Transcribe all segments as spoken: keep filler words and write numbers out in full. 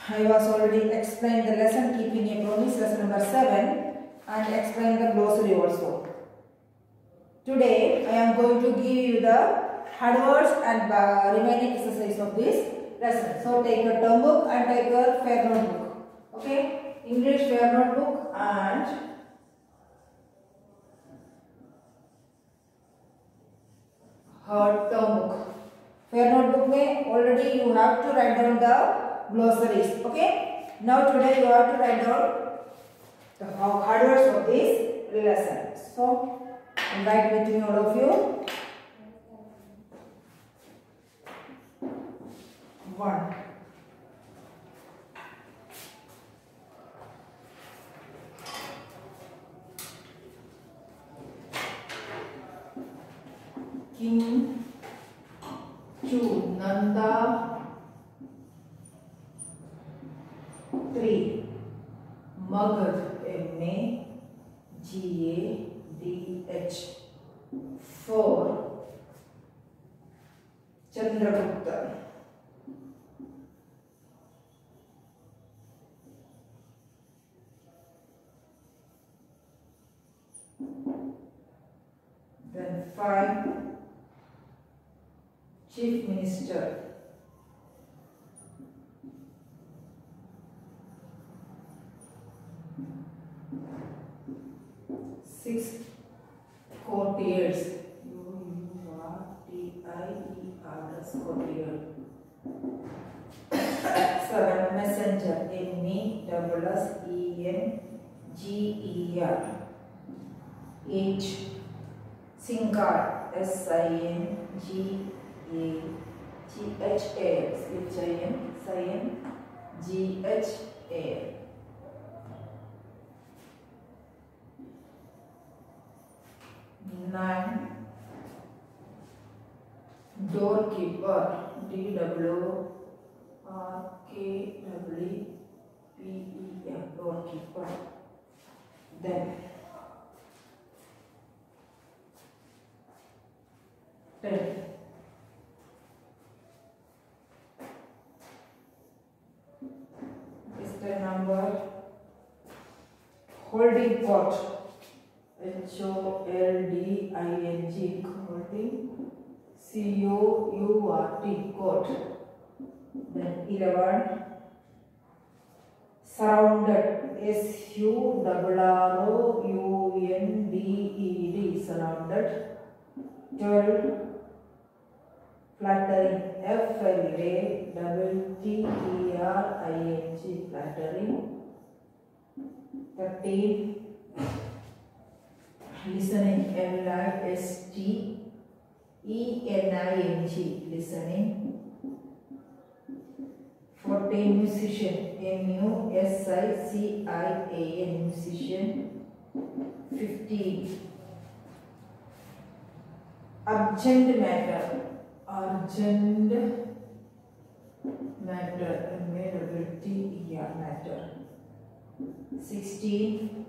I was already explained the lesson keeping a promise, lesson number seven, and explained the glossary also. Today I am going to give you the adverbs and uh, remaining exercise of this lesson. So take your term book and take your fair notebook. Okay, English fair notebook and her term book. Fair notebook में already you have to write down the glossaries. Okay. Now today you have to write down the adverbs of this lesson. So write with me all of you. One. Kim Chu Nanda. Three. Magad M A G A D H. Four. Chandragupta. Then five. Chief Minister. Six. Courtiers. U U R T I E R S. Courtier. Seven. Messenger. M E S S E N G E R. Eight. Singer. S I N G A G H A S. H I N S I N G H A. Nine. Doorkeeper. D W R K W P E R. Doorkeeper. Then ten. Is the number holding pot. H O L D I N G. Holding. C O U R T. Court. Then eleven. Surrounded. S U R R O U N D E D. Surrounded. twelve. Flattering. F L A T T E R I N G. Flattering. thirteen. Listening. L I S T E N I N G. Listening. fourteen. Musician. M U S I C I A N. Musician. fifteen. Urgent matter. Urgent matter. M A T T E R. Matter. sixteen.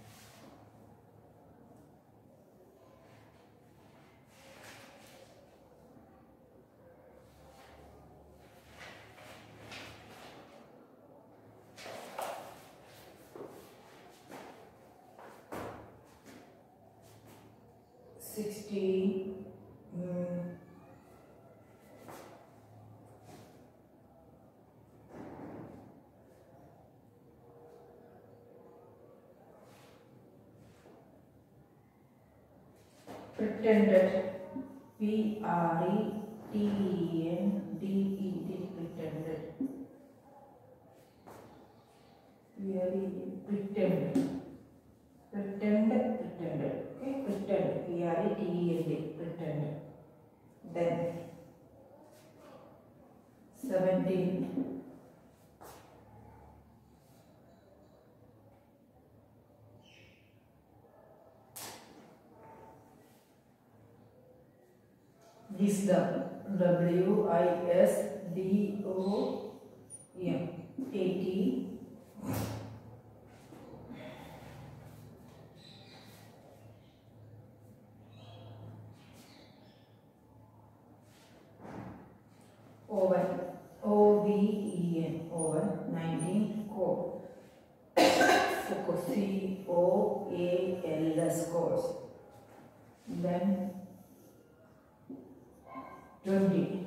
Sixteen. Mm. Pretended. P R E T E N D E D. Pretended. P R E pretend. Pretend. Pretended. Okay. Pretend. P R E T E N D. Pretend. Then seventeen. Wisdom. W I S D O M. eighty. Oven. O V E N. Oven. nineteen, co. So C O A L S, course. Then twenty.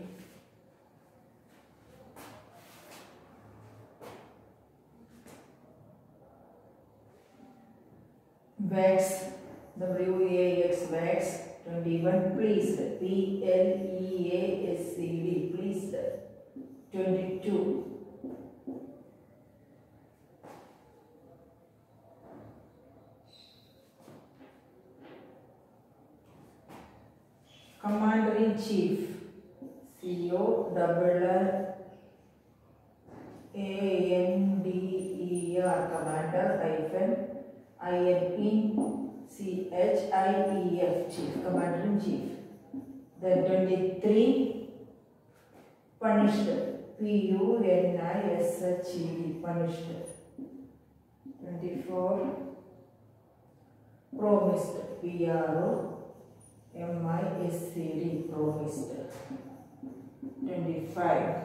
Wax, W A X, wax. twenty-one, pleased, P L E A S E D, pleased. twenty-two. Commander in Chief, C O double L A N D E R, Commander hyphen I N in C H I E F, Chief, Commander in Chief. Then twenty-three, punished, P U N I S H E D, punished. twenty-four, promised, P R O M I S C D, promised. twenty-five,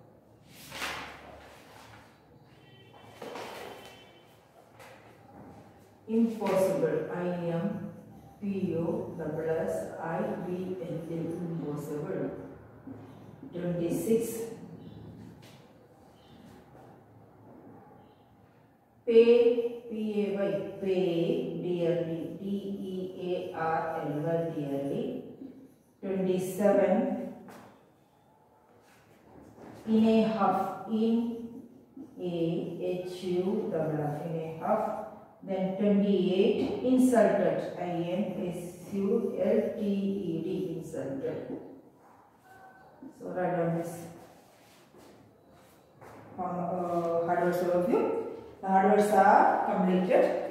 impossible, I M P O S S I B L L, impossible. twenty-six, pay, P A Y, pay dearly, D E A R L Y, dearly. twenty-seven, in a huff, in A H U double F, in a huff. Then twenty-eight, insulted, I N S U L T E D, insulted. So write down this uh, hard words overview. The hard words are completed.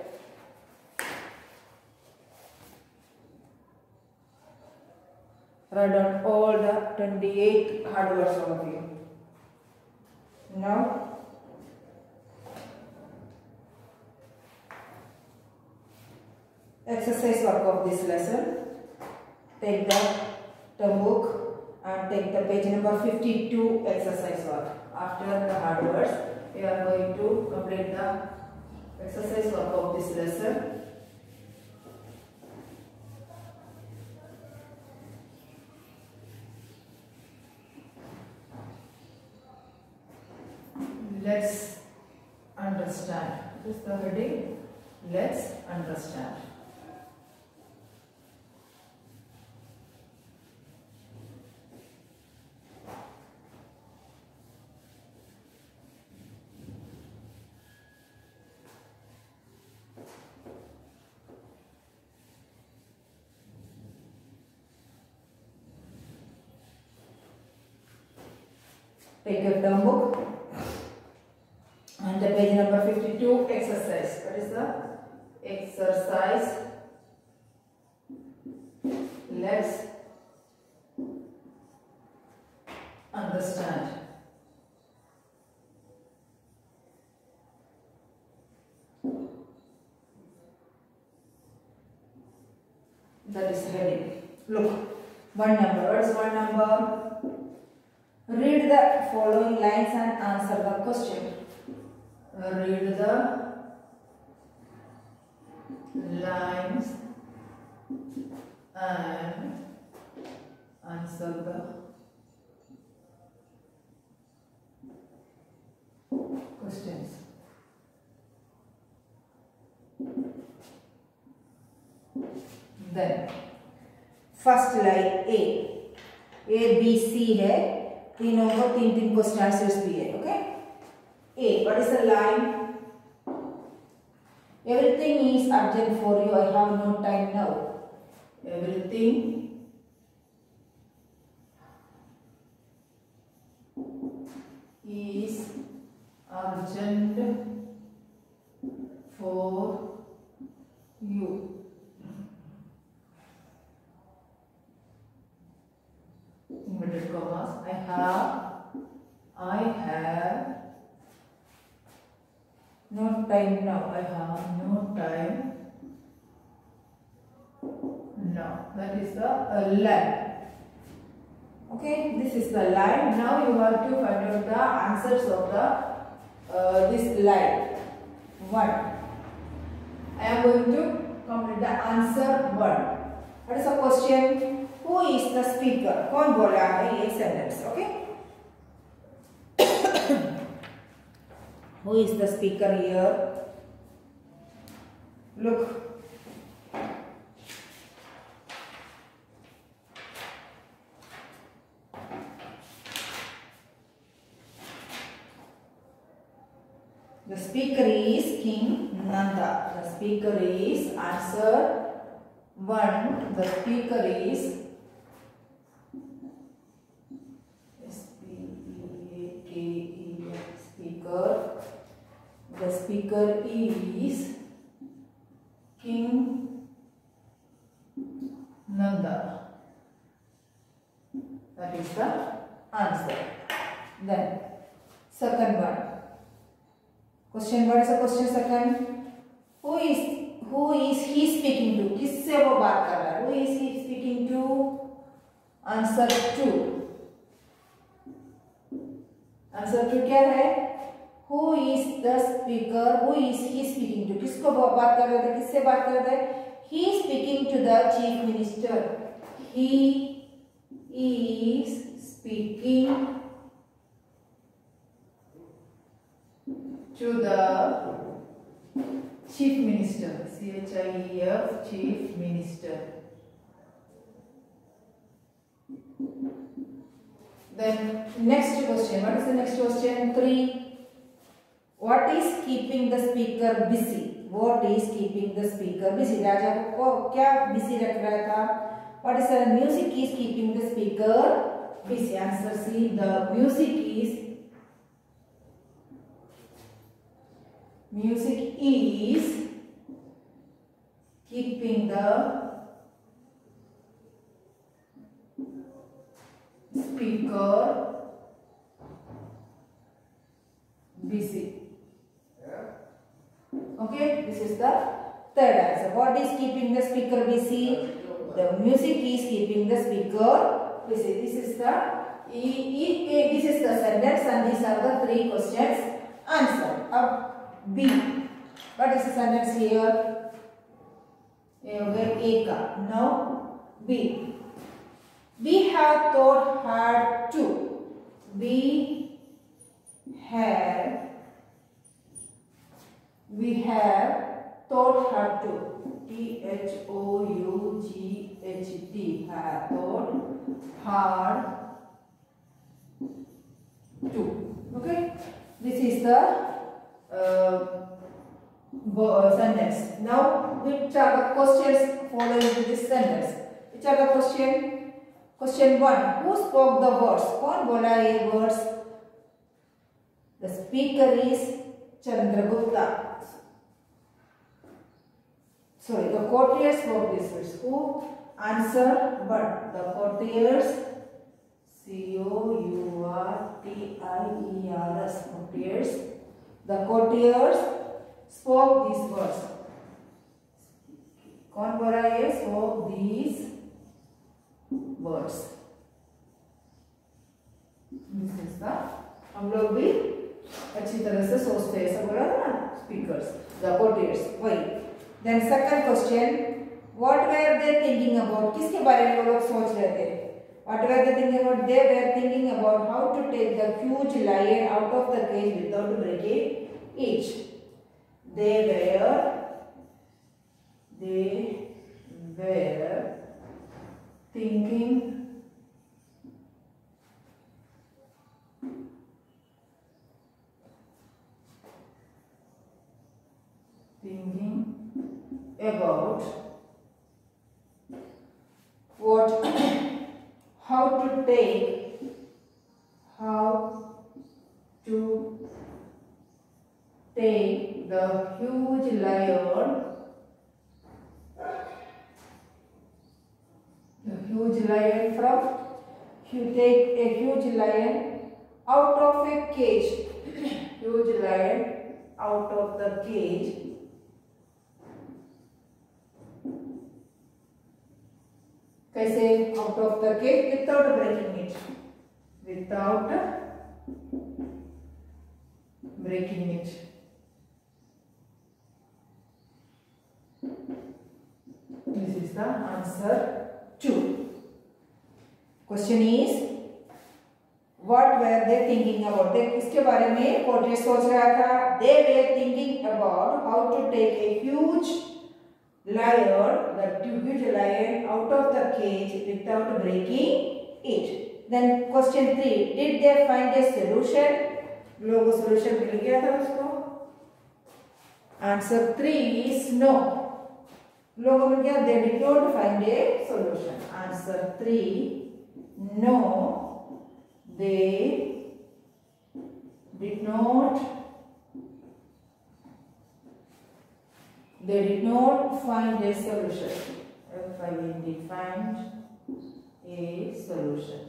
Write down all the twenty-eight hard words overview. Now, exercise work of this lesson. Take the term book and take the page number fifty-two exercise work. After the hard words, we are going to complete the exercise work of this lesson. Let's understand. This is the heading. Let's understand. Take your term book and the page number fifty-two exercise. What is the exercise? Let's understand. That is heading. Look, one number. What is one number? Read the following lines and answer the question. Read the lines and answer the questions. Then first line A, A B C है, तीनों को तीन तीन को stars भी है. Okay. A. What is the line? Everything is urgent for you. I have no time now. Everything is urgent for you. Inverted commas. I have. I have. No time now. I have no time. No. That is the uh, line. Okay. This is the line. Now you have to find out the answers of the one. I am going to complete the answer one. What is the question? Who is the speaker? कौन बोल रहा है ये sentence? Okay. Who is the speaker here? Look. The speaker is King Nanda. The speaker is answer one. The speaker is S P E A K E speaker. The speaker is King Nanda. That is the answer. Then second one. Question, what is the question second? Who is who is he speaking to? किससे वो बात कर रहा है? Who is he speaking to? Answer two. Answer two क्या है? Who is the speaker? Who is he speaking to? किसको वो बात कर रहे थे? किससे बात कर रहे थे? He is speaking to the chief minister. He is speaking to the chief minister. C H I E F, chief minister. Then next question. What is the next question? Three. What is keeping the speaker busy? What is keeping the speaker busy? राजा को क्या busy रख रहा था? What is the music is keeping the speaker busy? Answer C. The music is Music is keeping the speaker busy. Okay, this is the third answer. What is keeping the speaker busy? The music is keeping the speaker busy. This is the e, e, e, this is the sentence, and these are the three questions answer. Up B. What is the sentence here? A ka. Now B. We have taught her to. We have. We have taught her to. T H O U G H T. Have taught her to. Okay. This is the Uh, sentence. Now, which are the questions following to this sentence? Which are the question? Question one. Who spoke the words? कौन बोला ये words? The speaker is Chandragupta. Sorry, the courtiers spoke these words. Who? Answer one. The courtiers. C O U R T I E R S. Courtiers. The courtiers spoke these words. कौन बोला ये? Spoke these words. This is the हम लोग भी अच्छी तरह से सोचते हैं. ऐसा बोला ना? Speakers, the courtiers. वही. Then second question. What were they thinking about? किसके बारे में वो लोग सोच रहे थे? What were they thinking about? They were thinking about how to take the huge lion out of the cage without breaking it. They were, they were thinking thinking about what how to take how to take the huge lion the huge lion from you take a huge lion out of a cage huge lion out of the cage कैसे out of the cage without breaking it without breaking it answer two. Question is, what were they thinking about? they किसके बारे में portrait सोच रहा था? They were thinking about how to take a huge lion, the huge lion out of the cage without breaking it. Then question three, did they find a solution? लोगों solution मिल गया था उसको? Answer three is no. लोगों में क्या? They did not find a solution. Answer three, no. They did not they did not find a solution. F I N D, find a solution.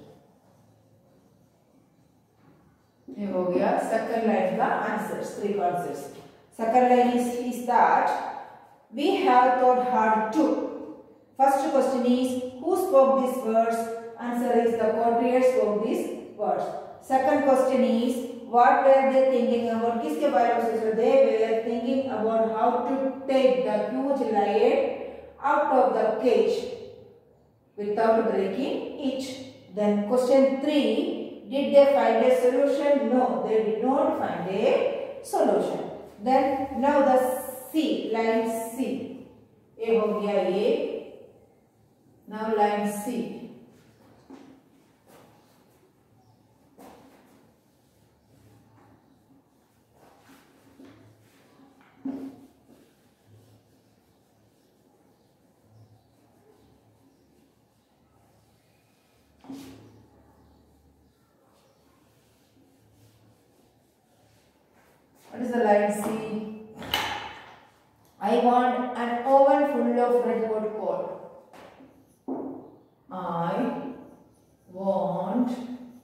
ये हो गया second line का answers, three answers. Second line is, is that we have thought hard too. First question is, who spoke these words? Answer is the courtiers spoke these words. Second question is, what were they thinking about? किसके बारे में सोच रहे? They were thinking about how to take the huge lion out of the cage without breaking it. Then question three, did they find a solution? No, they did not find a solution. Then now the C, line C. ये हो गया ये. Now line C. What is the line C? I want an oven full of red hot coal. I want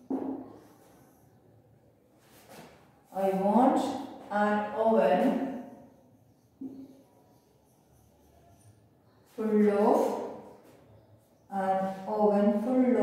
I want an oven full of an oven full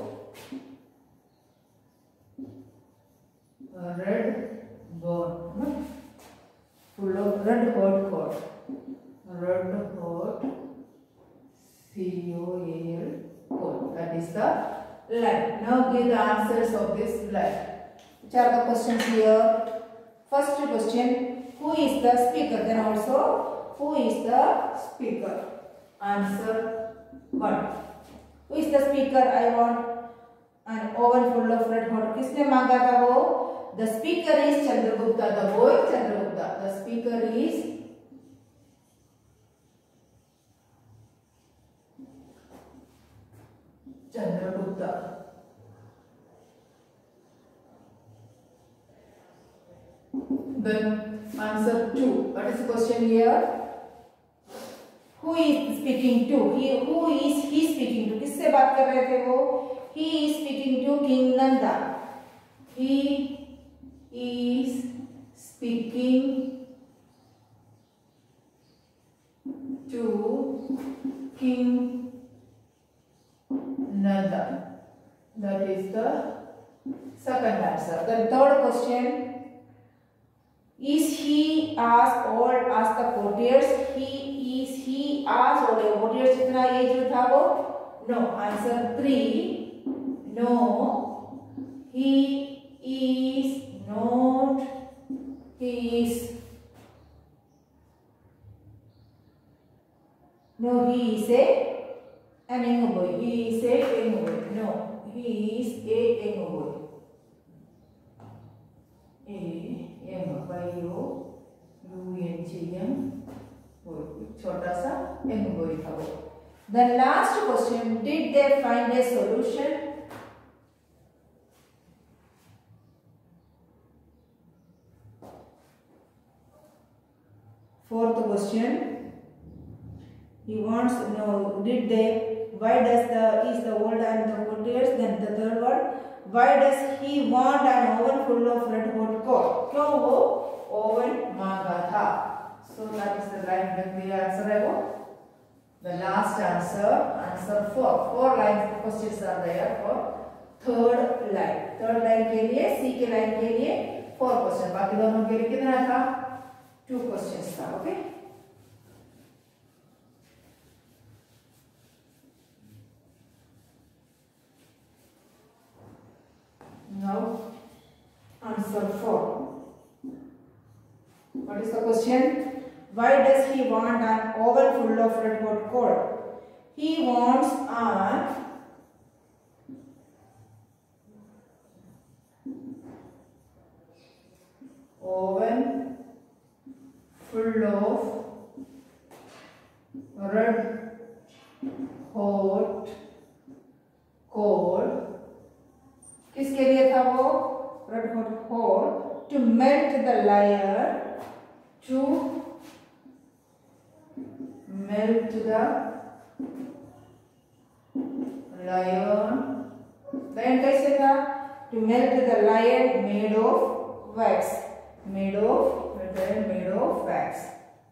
of red bone, full of red hot coal. Red hot C O A L coal. That is the line. Now give the answers of this line. Which are the questions here? First question, who is the speaker? Then also, who is the speaker? Answer one. Who is the speaker? I want an oven full of red hot. किसने मांगा था वो? The speaker is Chandragupta. The boy Chandragupta. The speaker is Chandragupta. Then answer two. What is the question here? Who is speaking to? He, who is he speaking to? किससे बात कर रहे थे वो? He is speaking to King Nanda. He is speaking to King Nanda. That is the second answer. The third question. Is he asked all asked the courtiers? He is he asked all the courtiers कितना ये जो था वो? No. Answer three. No. He is not. He is. No. He is a an young boy. He is a young boy. No. He is a young boy. छोटा सा एंगोई था वो. The last question, did they find a solution? Fourth question, he wants to know, did they, why does the, is the old and the courtiers? Then the third one, why does he want an oven full of red hot coal? क्यों वो oven मांगा था? So that is the line that we answer about. The last answer, answer four. Four lines questions are there for third line. Third line के लिए, C के line के लिए four question. बाकी दोनों के लिए कितना था? Two questions था. Okay. answer four. What is the question? Why does he want an oven full of red hot coal? He wants an oven full of red hot coal. किसके लिए था वो? Red hot coal to melt the layer, to melt the lion. Then कैसे था? To melt the lion made of wax, made of made of wax.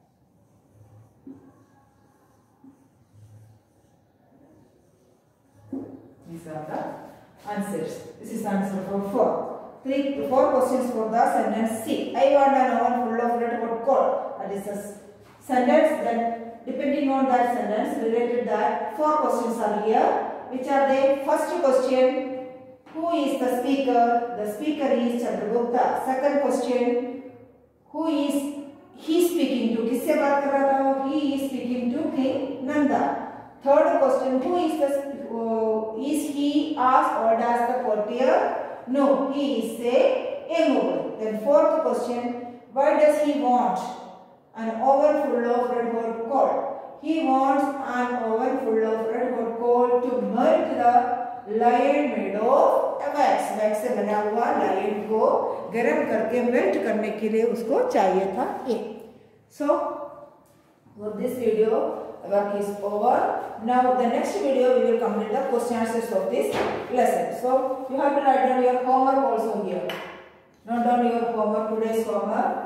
These are the answers. This is answer for four. Three, four questions for the sentence C. I want an oven full of red hot coal. That is a sentence. Then, depending on that sentence, related that four questions are here. Which are they? First question: who is the speaker? The speaker is Chandragupta. Second question: who is he speaking to? किससे बात कर रहा था? He is speaking to King Nanda. Third question: who is the uh, is he as old as the courtier? No, he is a young boy. Then fourth question: why does he want an oven full of red hot coal? He wants an oven full of red hot coal to melt the lion made of wax. Wax से बना हुआ lion को गरम करके melt करने के लिए उसको चाहिए था ये. So, for this video work is over. Now the next video we will complete the question answers of this lesson. So you have to write down your homework also here. Note down your homework, today's homework.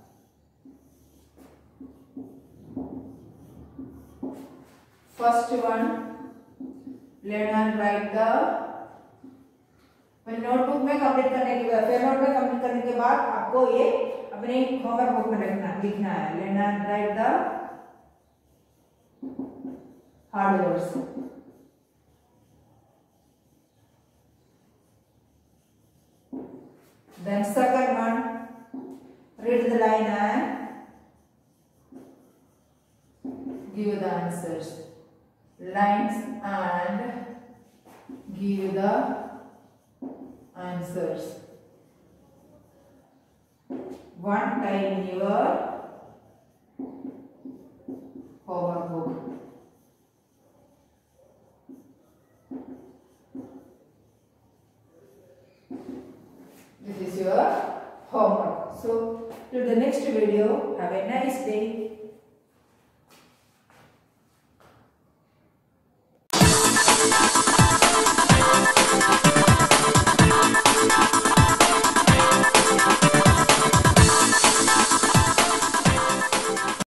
First one, learn and write the notebook में complete करने के बाद, fair note में complete करने के बाद आपको ये अपने होमवर्क बुक में लिखना लिखना है. Learn and write the hard words. Then second one, read the line and give the answers. Lines and give the answers. One time in your homework book. This is your homework. So, till the next video, have a nice day.